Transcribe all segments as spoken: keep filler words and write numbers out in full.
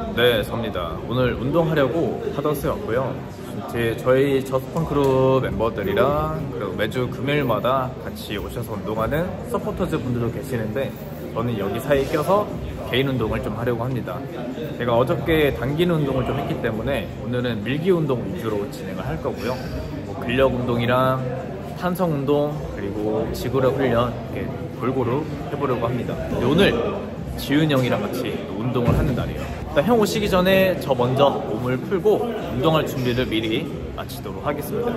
네, 접니다. 오늘 운동하려고 하더스에 왔고요. 제, 저희 저스펀크루 멤버들이랑 그리고 매주 금요일마다 같이 오셔서 운동하는 서포터즈 분들도 계시는데 저는 여기 사이에 껴서 개인 운동을 좀 하려고 합니다. 제가 어저께 당기는 운동을 좀 했기 때문에 오늘은 밀기 운동 위주로 진행을 할 거고요. 뭐 근력 운동이랑 탄성 운동 그리고 지구력 훈련 이렇게 골고루 해보려고 합니다. 오늘 지훈 형이랑 같이 운동을 하는 날이에요. 일단 형 오시기 전에 저 먼저 몸을 풀고 운동할 준비를 미리 마치도록 하겠습니다.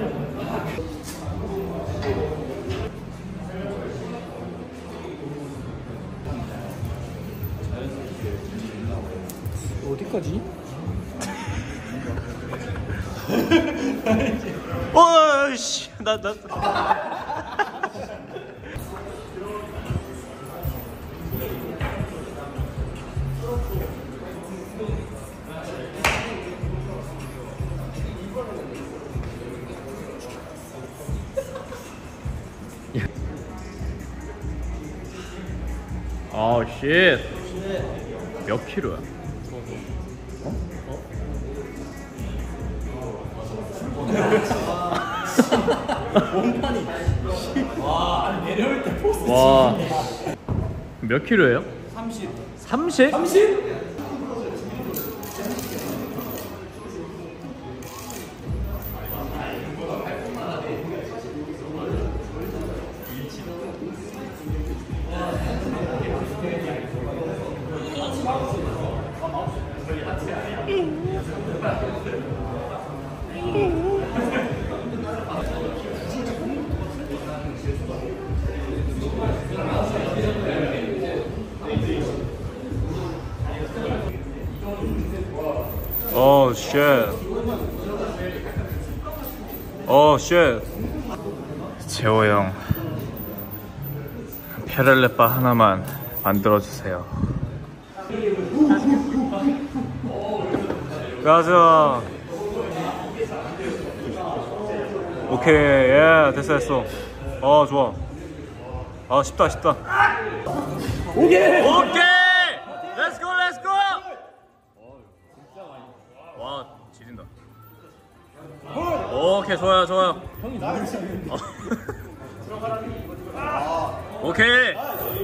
어디까지? 어이씨, 나, 나. 아, 쉣. 몇 킬로야? 어? 몸판이 와, 아니 내려올 때 포스 와. 몇 킬로예요? 삼십. 삼십? 삼십? 오, 쉣. 오, 쉣. 재호 형, 페렐레바 하나만 만들어주세요. 가자. 오케이, 예, 됐어, 됐어. 어, 좋아. 아, 쉽다, 쉽다. 오케이! 오케이! 렛츠고, 렛츠고! 와, 지린다. 오케이, 좋아요, 좋아요. 형이 나를 시작했는데. 오케이.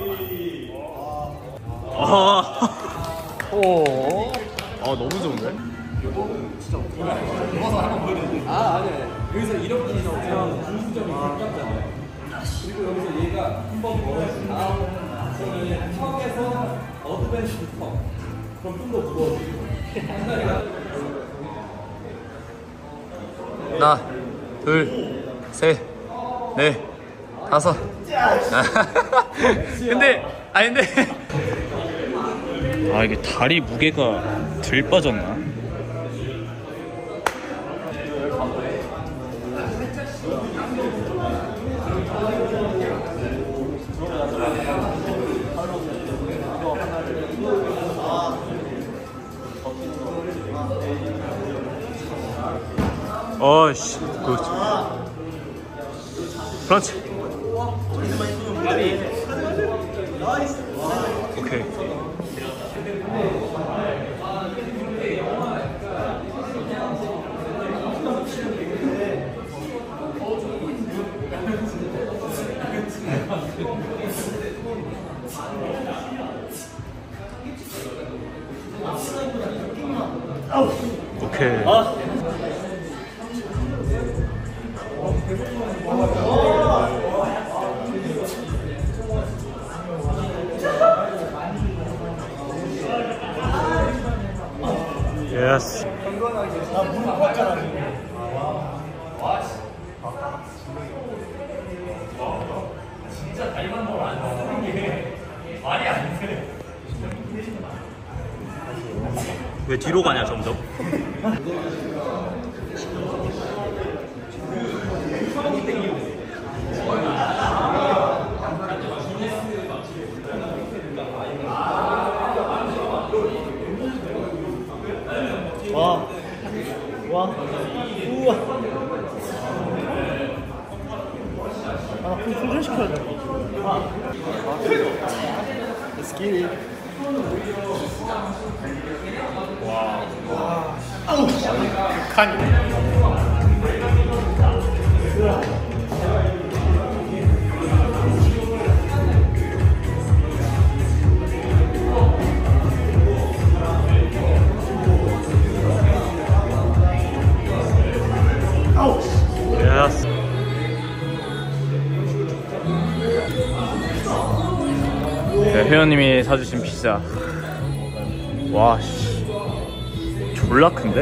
아, 오. 아 너무 좋은데? 진짜 좋아서 한번 보여드릴게요. 아, 아니. 여기서 이렇게 그냥 공수점이 바뀌었잖아요. 그리고 여기서 얘가 한번 멀어지고 저는 턱에서 어드밴스 턱. 그럼 좀 더 무거워지고. 하나, 둘, 셋, 넷, 다섯. 근데, 아 근데, 아 이게 다리 무게가 덜 빠졌나? 어이씨, 굿. 그렇지. 오케이. 오케이. 예스. 나 무릎 꽉 진짜 다리만 먹으면 안 쓰는 게 말이 안 돼. 왜 뒤로 가냐 점점? 와, 와, 우와. 아, 나 훈련시켜야 돼. 아, Let's get it. 와. 칸. 예스. 네, 회원님이 사주신 피자. 와, 씨. 졸라 큰데?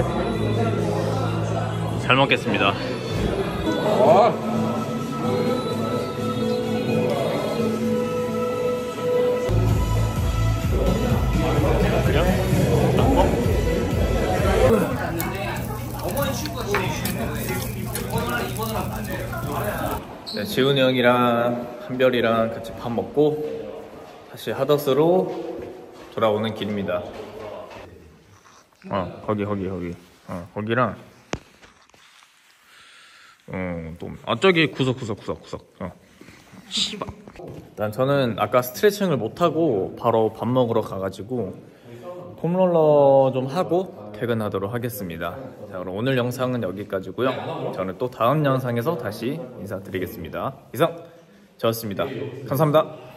잘 먹겠습니다. 그냥 네, 지훈이 형이랑 한별이랑 같이 밥 먹고 다시 하더스로 돌아오는 길입니다. 어, 거기 거기 거기 어, 거기랑 어, 또 아, 저기 구석 구석 구석 구석 어. 씨발. 일단 저는 아까 스트레칭을 못하고 바로 밥 먹으러 가가지고 폼롤러 좀 하고 퇴근하도록 하겠습니다. 자, 그럼 오늘 영상은 여기까지고요. 저는 또 다음 영상에서 다시 인사드리겠습니다. 이상 저였습니다. 감사합니다.